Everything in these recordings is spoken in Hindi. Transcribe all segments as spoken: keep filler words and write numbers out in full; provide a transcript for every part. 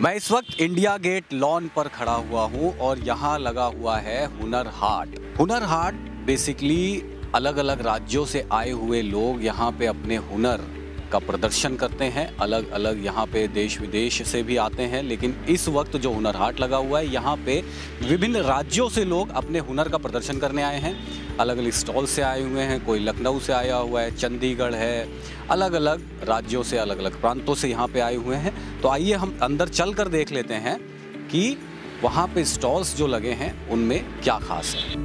मैं इस वक्त इंडिया गेट लॉन पर खड़ा हुआ हूँ और यहाँ लगा हुआ है हुनर हाट। हुनर हाट बेसिकली अलग अलग राज्यों से आए हुए लोग यहाँ पे अपने हुनर का प्रदर्शन करते हैं। अलग अलग यहाँ पे देश विदेश से भी आते हैं, लेकिन इस वक्त जो हुनर हाट लगा हुआ है यहाँ पे विभिन्न राज्यों से लोग अपने हुनर का प्रदर्शन करने आए हैं। अलग अलग स्टॉल से आए हुए हैं, कोई लखनऊ से आया हुआ है, चंडीगढ़ है, अलग अलग राज्यों से अलग अलग प्रांतों से यहाँ पे आए हुए हैं। तो आइए हम अंदर चल कर देख लेते हैं कि वहाँ पे स्टॉल्स जो लगे हैं उनमें क्या खास है।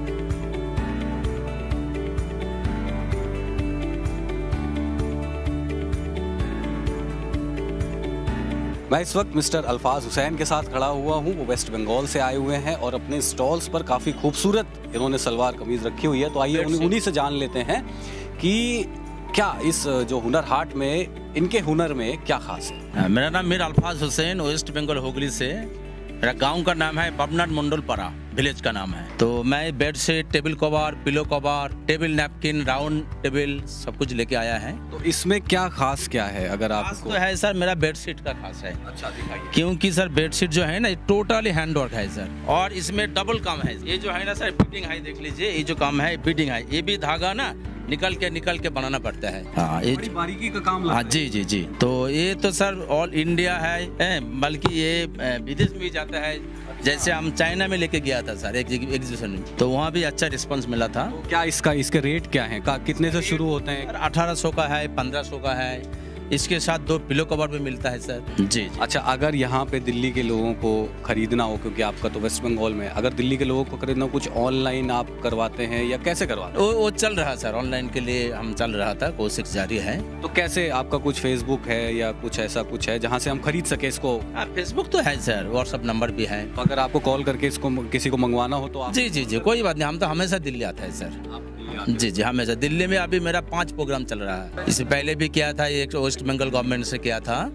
मैं इस वक्त मिस्टर अल्फाज हुसैन के साथ खड़ा हुआ हूँ। वो वेस्ट बंगाल से आए हुए हैं और अपने स्टॉल्स पर काफ़ी खूबसूरत इन्होंने सलवार कमीज़ रखी हुई है। तो आइए उन्हीं से जान लेते हैं कि क्या इस जो हुनर हाट में इनके हुनर में क्या खास है। मेरा नाम मीर अल्फाज हुसैन, वेस्ट बंगाल हुगली से। मेरा गांव का नाम है बबनाथ मंडलपाड़ा, विलेज का नाम है। तो मैं bed sheet, table cover, pillow cover, table napkin, round table सब कुछ लेके आया है। तो इसमें क्या खास क्या है अगर आपको? तो है सर, मेरा बेड शीट का खास है। अच्छा दिखाइए। क्योंकि सर बेड शीट जो है ना टोटली हैंड वर्क है सर, और इसमें डबल काम है। ये जो है ना सर बीडिंग है, देख लीजिए ये जो काम है बीडिंग है। ये भी धागा ना निकल के निकल के बनाना पड़ता है। हाँ, ये बड़ी बारीकी का काम लगता है। हाँ जी जी जी। तो ये तो सर ऑल इंडिया है, बल्कि ये विदेश में भी जाता है। जैसे हम चाइना में लेके गया था सर एक एग्जीबिशन में, तो वहाँ भी अच्छा रिस्पांस मिला था। तो क्या इसका इसके रेट क्या है, कितने से शुरू होते हैं? अठारह सौ का है, पंद्रह सौ का है। इसके साथ दो पिलो कवर भी मिलता है सर। जी, जी। अच्छा, अगर यहाँ पे दिल्ली के लोगों को खरीदना हो, क्योंकि आपका तो वेस्ट बंगाल में, अगर दिल्ली के लोगों को खरीदना हो, कुछ ऑनलाइन आप करवाते हैं या कैसे करवाते हैं? वो, वो चल रहा सर, ऑनलाइन के लिए हम चल रहा था, कोशिश जारी है। तो कैसे, आपका कुछ फेसबुक है या कुछ ऐसा कुछ है जहाँ से हम खरीद सके इसको? हाँ, फेसबुक तो है सर, व्हाट्सअप नंबर भी है। तो अगर आपको कॉल करके इसको किसी को मंगवाना हो तो आप... जी जी जी, कोई बात नहीं, हम तो हमेशा दिल्ली आता है सर। जी जी, हमेशा दिल्ली में। अभी मेरा पांच प्रोग्राम चल रहा है। इससे पहले भी किया था, एक वेस्ट बंगाल गवर्नमेंट से किया था,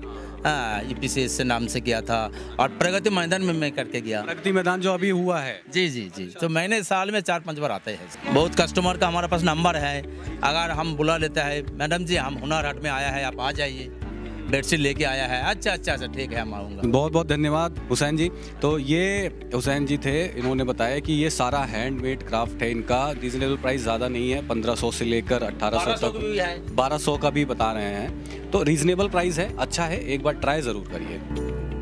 ई पी सी एस से नाम से किया था, और प्रगति मैदान में मैं करके गया। प्रगति मैदान जो अभी हुआ है? जी जी जी। तो मैंने साल में चार पांच बार आते हैं। बहुत कस्टमर का हमारे पास नंबर है, अगर हम बुला लेता है, मैडम जी हम हुनर हाट में आया है, आप आ जाइए, बेडशीट लेके आया है। अच्छा अच्छा अच्छा, ठीक है, हम आऊँगा। बहुत बहुत धन्यवाद हुसैन जी। तो ये हुसैन जी थे, इन्होंने बताया कि ये सारा हैंडमेड क्राफ्ट है इनका। रीजनेबल प्राइस ज़्यादा नहीं है, पंद्रह सौ से लेकर अट्ठारह सौ तक, बारह सौ का भी बता रहे हैं। तो रीजनेबल प्राइस है, अच्छा है, एक बार ट्राई ज़रूर करिए।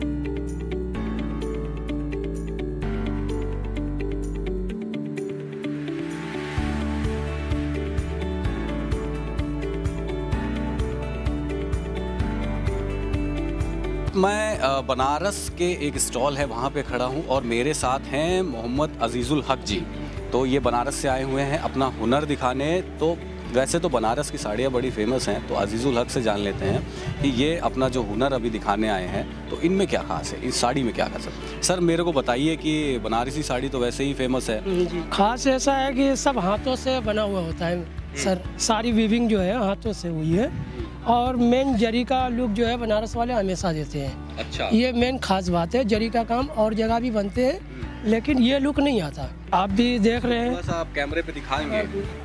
मैं बनारस के एक स्टॉल है वहाँ पे खड़ा हूँ और मेरे साथ हैं मोहम्मद अजीज़ुल हक जी। तो ये बनारस से आए हुए हैं अपना हुनर दिखाने। तो वैसे तो बनारस की साड़ियाँ बड़ी फेमस हैं, तो अजीज़ुल हक से जान लेते हैं कि ये अपना जो हुनर अभी दिखाने आए हैं तो इनमें क्या खास है, इस साड़ी में क्या खास है? सर मेरे को बताइए कि बनारसी साड़ी तो वैसे ही फेमस है। जी, खास ऐसा है कि सब हाथों से बना हुआ होता है सर। सारी वीविंग जो है हाथों से हुई है, और मेन जरी का लुक जो है बनारस वाले हमेशा देते हैं। अच्छा, ये मेन खास बात है। जरी का काम और जगह भी बनते हैं, लेकिन ये लुक नहीं आता। आप भी देख रहे हैं, बस आप कैमरे पे दिखाएंगे।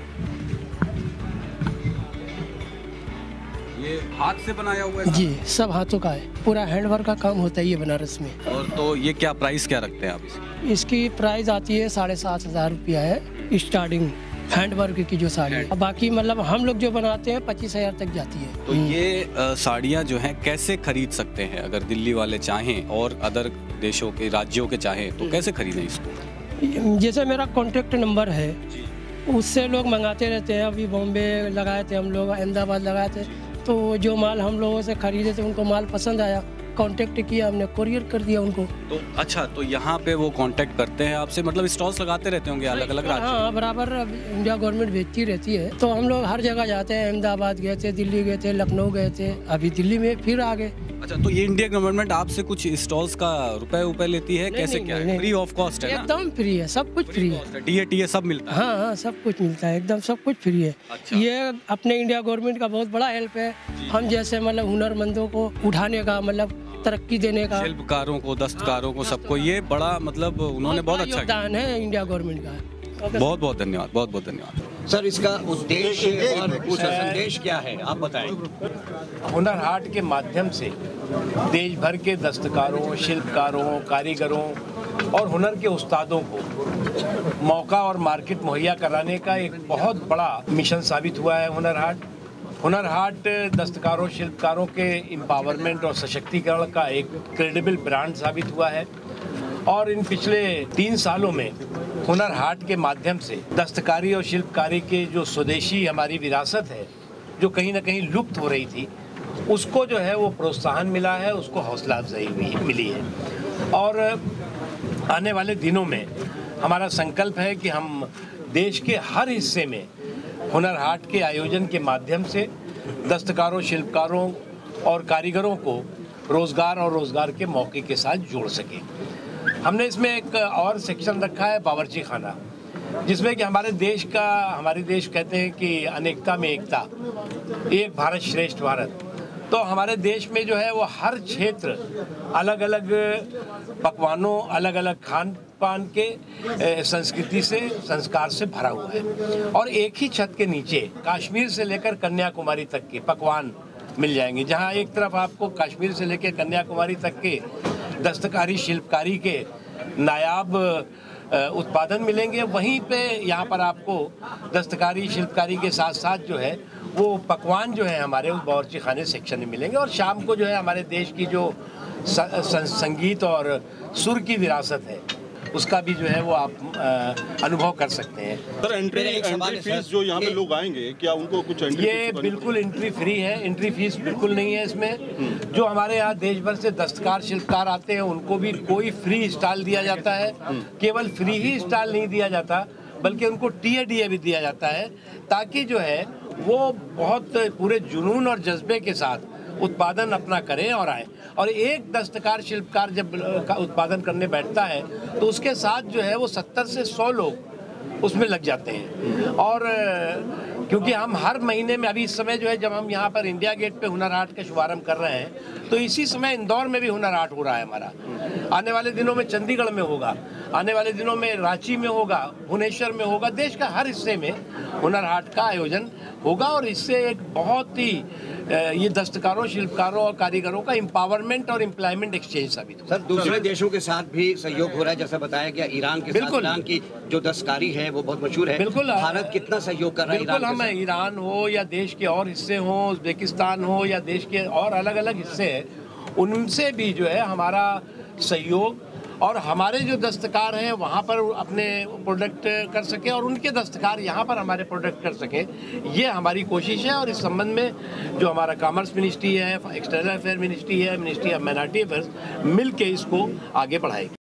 ये हाथ से बनाया हुआ है? जी, सब हाथों का है, पूरा हैंडवर्क का काम होता है ये बनारस में। और तो ये क्या प्राइस क्या रखते हैं आप इसकी? इसकी प्राइस आती है साढ़े सात हजार रुपया है स्टार्टिंग हैंडवर्क की जो साड़ी है। बाकी मतलब हम लोग जो बनाते हैं पच्चीस हजार तक जाती है। तो ये साड़ियाँ जो हैं कैसे खरीद सकते हैं, अगर दिल्ली वाले चाहें और अदर देशों के राज्यों के चाहें तो कैसे खरीदें इसको? जैसे मेरा कॉन्टेक्ट नंबर है, उससे लोग मंगाते रहते हैं। अभी बॉम्बे लगाए थे हम लोग, अहमदाबाद लगाए थे, तो जो माल हम लोगों से खरीदे थे उनको माल पसंद आया, कांटेक्ट किया, हमने कुरियर कर दिया उनको। तो अच्छा, तो यहाँ पे वो कांटेक्ट करते हैं आपसे, मतलब स्टॉल्स लगाते रहते होंगे अलग अलग राज्य? हाँ, बराबर इंडिया गवर्नमेंट भेजती रहती है, तो हम लोग हर जगह जाते हैं। अहमदाबाद गए थे, दिल्ली गए थे, लखनऊ गए थे, अभी दिल्ली में फिर आ गए। अच्छा, तो ये इंडिया गवर्नमेंट आपसे कुछ स्टॉल्स का रुपए रुपए लेती है? कैसे क्या है? फ्री ऑफ कॉस्ट है? एकदम फ्री है, सब कुछ फ्री है। टी ए टी ए सब मिलता है? हाँ हाँ, सब कुछ मिलता है, एकदम सब कुछ फ्री है। अच्छा। ये अपने इंडिया गवर्नमेंट का बहुत बड़ा हेल्प है हम जैसे मतलब हुनरमंदों को उठाने का, मतलब तरक्की देने का। शिल्पकारों को, दस्तकारों को, सबको ये बड़ा मतलब उन्होंने बहुत अच्छा योगदान है इंडिया गवर्नमेंट का। बहुत बहुत धन्यवाद, बहुत बहुत धन्यवाद सर। इसका उद्देश्य और संदेश क्या है, आप बताएं। हुनर हाट के माध्यम से देश भर के दस्तकारों, शिल्पकारों, कारीगरों और हुनर के उस्तादों को मौका और मार्केट मुहैया कराने का एक बहुत बड़ा मिशन साबित हुआ है हुनर हाट। हुनर हाट दस्तकारों, शिल्पकारों के एम्पावरमेंट और सशक्तिकरण का एक क्रेडिबल ब्रांड साबित हुआ है और इन पिछले तीन सालों में हुनर हाट के माध्यम से दस्तकारी और शिल्पकारी के जो स्वदेशी हमारी विरासत है, जो कहीं ना कहीं लुप्त हो रही थी, उसको जो है वो प्रोत्साहन मिला है, उसको हौसला अफजाई मिली है। और आने वाले दिनों में हमारा संकल्प है कि हम देश के हर हिस्से में हुनर हाट के आयोजन के माध्यम से दस्तकारों, शिल्पकारों और कारीगरों को रोज़गार और रोज़गार के मौके के साथ जोड़ सकें। हमने इसमें एक और सेक्शन रखा है बावर्ची खाना, जिसमें कि हमारे देश का हमारे देश कहते हैं कि अनेकता में एकता, एक भारत श्रेष्ठ भारत। तो हमारे देश में जो है वो हर क्षेत्र अलग अलग पकवानों, अलग अलग खान पान के संस्कृति से, संस्कार से भरा हुआ है और एक ही छत के नीचे कश्मीर से लेकर कन्याकुमारी तक के पकवान मिल जाएंगे। जहां एक तरफ आपको कश्मीर से लेकर कन्याकुमारी तक के दस्तकारी, शिल्पकारी के नायाब उत्पादन मिलेंगे, वहीं पे यहाँ पर आपको दस्तकारी, शिल्पकारी के साथ साथ जो है वो पकवान जो है हमारे उस बावर्ची खाने सेक्शन में मिलेंगे। और शाम को जो है हमारे देश की जो संगीत और सुर की विरासत है, उसका भी जो है वो आप आ, अनुभव कर सकते हैं। सर, एंट्री एंट्री फीस जो यहाँ पे लोग आएंगे, क्या उनको कुछ एंट्री ये बिल्कुल एंट्री फ्री है, एंट्री फीस बिल्कुल नहीं है इसमें। जो हमारे यहाँ देश भर से दस्तकार, शिल्पकार आते हैं, उनको भी कोई फ्री स्टॉल दिया जाता है। केवल फ्री ही स्टॉल नहीं दिया जाता, बल्कि उनको टी ए डी ए भी दिया जाता है, ताकि जो है वो बहुत पूरे जुनून और जज्बे के साथ उत्पादन अपना करें और आए। और एक दस्तकार, शिल्पकार जब उत्पादन करने बैठता है तो उसके साथ जो है वो सत्तर से सौ लोग उसमें लग जाते हैं। और क्योंकि हम हर महीने में, अभी इस समय जो है जब हम यहाँ पर इंडिया गेट पे हुनर हाट का शुभारंभ कर रहे हैं, तो इसी समय इंदौर में भी हुनर हाट हो रहा है हमारा। आने वाले दिनों में चंडीगढ़ में होगा, आने वाले दिनों में रांची में होगा, भुवनेश्वर में होगा। देश का हर हिस्से में हुनर हाट का आयोजन होगा और इससे एक बहुत ही ये दस्तकारों, शिल्पकारों और कारीगरों का एम्पावरमेंट और एम्प्लॉयमेंट एक्सचेंज साबित होगा। सर, दूसरे देशों के साथ भी सहयोग हो रहा है, जैसा बताया गया ईरान के साथ। ईरान की जो दस्तकारी है वो बहुत मशहूर है। बिल्कुल। भारत कितना सहयोग कर रहा है? बिल्कुल, हम ईरान हो या देश के और हिस्से हो, उज्बेकिस्तान हो या देश के और अलग अलग हिस्से हैं, उनसे भी जो है हमारा सहयोग, और हमारे जो दस्तकार हैं वहाँ पर अपने प्रोडक्ट कर सके और उनके दस्तकार यहाँ पर हमारे प्रोडक्ट कर सके, ये हमारी कोशिश है। और इस संबंध में जो हमारा कॉमर्स मिनिस्ट्री है, एक्सटर्नल अफेयर मिनिस्ट्री है, मिनिस्ट्री ऑफ माइनॉरिटी अफेयर्स, मिल के इसको आगे बढ़ाएगी।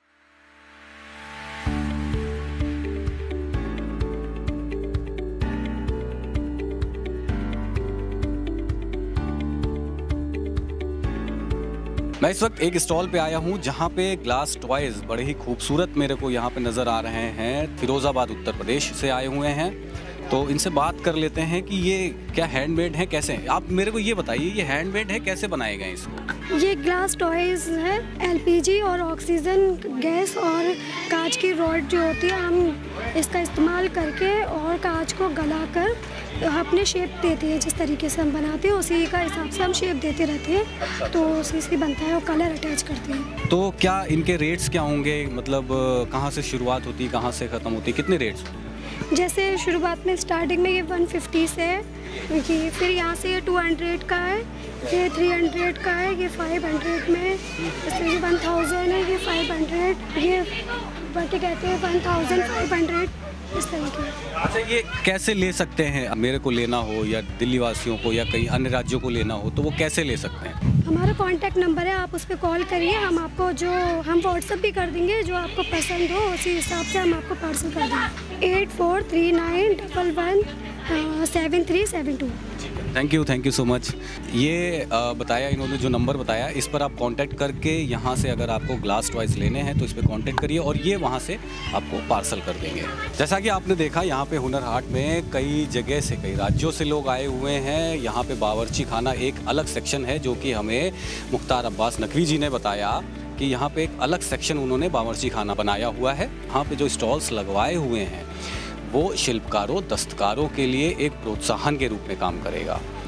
मैं इस वक्त एक स्टॉल पे आया हूँ जहाँ पे ग्लास टॉयज बड़े ही खूबसूरत मेरे को यहाँ पे नज़र आ रहे हैं। फिरोज़ाबाद उत्तर प्रदेश से आए हुए हैं, तो इनसे बात कर लेते हैं कि ये क्या हैंडमेड है, कैसे हैं। आप मेरे को ये बताइए, ये हैंडमेड है, कैसे बनाए गए इसको? ये ग्लास टॉयज है। एल पी जी और ऑक्सीजन गैस और कांच की रॉड जो होती है, हम इसका इस्तेमाल करके और कांच को गलाकर अपने शेप देते हैं। जिस तरीके से हम बनाते हैं उसी का हिसाब से हम शेप देते रहते हैं, तो उसी से बनता है और कलर अटैच करते हैं। तो क्या इनके रेट्स क्या होंगे, मतलब कहाँ से शुरुआत होती है, कहाँ से ख़त्म होती है, कितने रेट्स? जैसे शुरुआत में स्टार्टिंग में ये वन फिफ्टी से है, ये फिर यहाँ से ये टू हंड्रेड का है, ये थ्री हंड्रेड का है, ये फाइव हंड्रेड में, जैसे ये वन थाउजेंड है, ये फाइव हंड्रेड, ये बाकी कहते हैं वन थाउजेंड फाइव हंड्रेड, इस तरीके। अच्छा, ये कैसे ले सकते हैं? मेरे को लेना हो या दिल्ली वासियों को या कहीं अन्य राज्यों को लेना हो तो वो कैसे ले सकते हैं? हमारा कांटेक्ट नंबर है, आप उस पर कॉल करिए, हम आपको जो हम व्हाट्सएप भी कर देंगे, जो आपको पसंद हो उसी हिसाब से हम आपको पार्सल कर देंगे। Eight four three nine double one seven three seven two. Thank you, thank you so much. ये आ, बताया इन्होंने, जो नंबर बताया, इस पर आप कांटेक्ट करके यहाँ से अगर आपको ग्लास टॉयज लेने हैं तो इस पर कांटेक्ट करिए और ये वहाँ से आपको पार्सल कर देंगे। जैसा कि आपने देखा, यहाँ पे हुनर हाट में कई जगह से, कई राज्यों से लोग आए हुए हैं। यहाँ पे बावर्ची खाना एक अलग सेक्शन है, जो कि हमें मुख्तार अब्बास नकवी जी ने बताया कि यहाँ पे एक अलग सेक्शन उन्होंने बावर्ची खाना बनाया हुआ है। यहाँ पे जो स्टॉल्स लगवाए हुए हैं वो शिल्पकारों, दस्तकारों के लिए एक प्रोत्साहन के रूप में काम करेगा।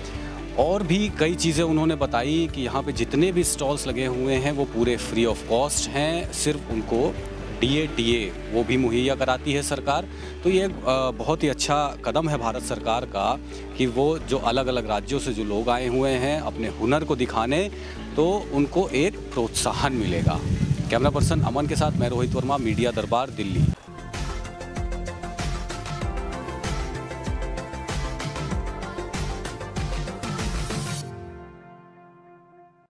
और भी कई चीज़ें उन्होंने बताई कि यहाँ पे जितने भी स्टॉल्स लगे हुए हैं वो पूरे फ्री ऑफ कॉस्ट हैं, सिर्फ उनको डीए टीए वो भी मुहैया कराती है सरकार। तो ये बहुत ही अच्छा कदम है भारत सरकार का कि वो जो अलग अलग राज्यों से जो लोग आए हुए हैं अपने हुनर को दिखाने, तो उनको एक प्रोत्साहन मिलेगा। कैमरा पर्सन अमन के साथ मैं रोहित वर्मा, मीडिया दरबार, दिल्ली।